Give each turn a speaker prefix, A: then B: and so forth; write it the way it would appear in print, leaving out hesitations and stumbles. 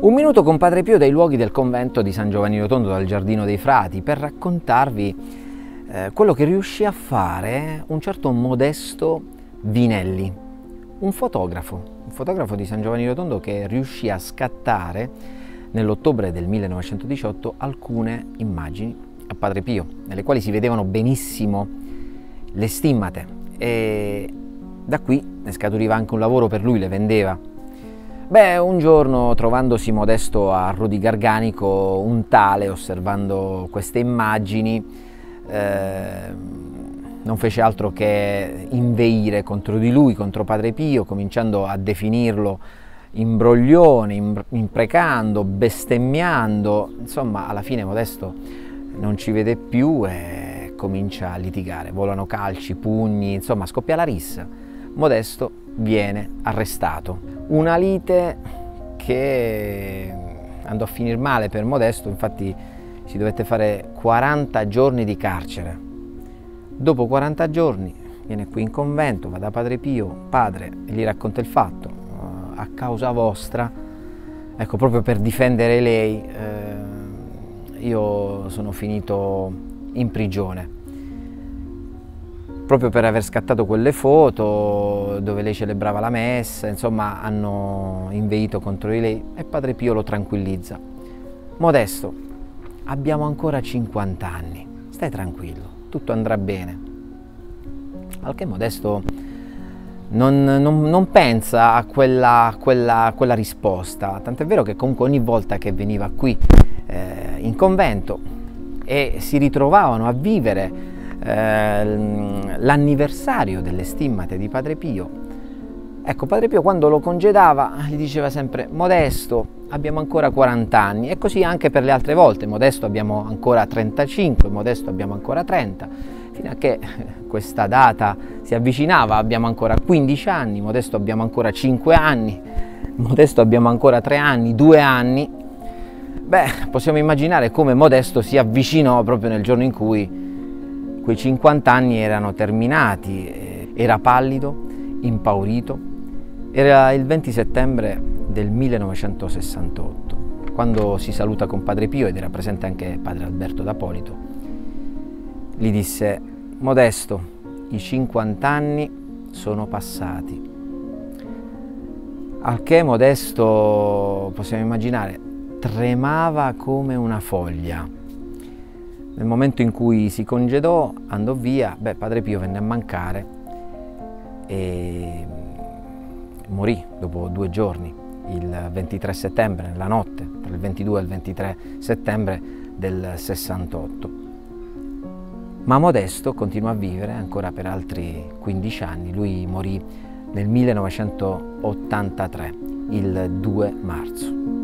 A: Un minuto con Padre Pio dai luoghi del convento di San Giovanni Rotondo, dal Giardino dei Frati, per raccontarvi quello che riuscì a fare un certo Modesto Vinelli, un fotografo di San Giovanni Rotondo che riuscì a scattare nell'ottobre del 1918 alcune immagini a Padre Pio, nelle quali si vedevano benissimo le stimmate, e da qui ne scaturiva anche un lavoro per lui, le vendeva. Un giorno, trovandosi Modesto a Rodi Garganico, un tale, osservando queste immagini, non fece altro che inveire contro di lui, contro Padre Pio, cominciando a definirlo imbroglione, imprecando, bestemmiando. Insomma, alla fine Modesto non ci vede più e comincia a litigare. Volano calci, pugni, insomma scoppia la rissa. Modesto viene arrestato. Una lite che andò a finire male per Modesto, infatti si dovette fare 40 giorni di carcere. Dopo 40 giorni viene qui in convento, va da Padre Pio: padre, e gli racconta il fatto, a causa vostra, ecco, proprio per difendere lei, io sono finito in prigione, proprio per aver scattato quelle foto dove lei celebrava la messa. Insomma, hanno inveito contro di lei e Padre Pio lo tranquillizza: Modesto, abbiamo ancora 50 anni, stai tranquillo, tutto andrà bene. Al che Modesto non pensa a quella risposta, tant'è vero che comunque ogni volta che veniva qui in convento e si ritrovavano a vivere l'anniversario delle stimmate di Padre Pio, ecco, Padre Pio quando lo congedava gli diceva sempre: Modesto, abbiamo ancora 40 anni, e così anche per le altre volte: Modesto, abbiamo ancora 35, Modesto, abbiamo ancora 30, fino a che questa data si avvicinava: abbiamo ancora 15 anni, Modesto, abbiamo ancora 5 anni, Modesto, abbiamo ancora 3 anni, 2 anni. Possiamo immaginare come Modesto si avvicinò proprio nel giorno in cui quei 50 anni erano terminati. Era pallido, impaurito. Era il 20 settembre del 1968, quando si saluta con Padre Pio, ed era presente anche Padre Alberto D'Apolito. Gli disse: Modesto, i 50 anni sono passati. Al che Modesto, possiamo immaginare, tremava come una foglia. Nel momento in cui si congedò, andò via, Padre Pio venne a mancare e morì dopo 2 giorni, il 23 settembre, nella notte, tra il 22 e il 23 settembre del 68. Ma Modesto continuò a vivere ancora per altri 15 anni. Lui morì nel 1983, il 2 marzo.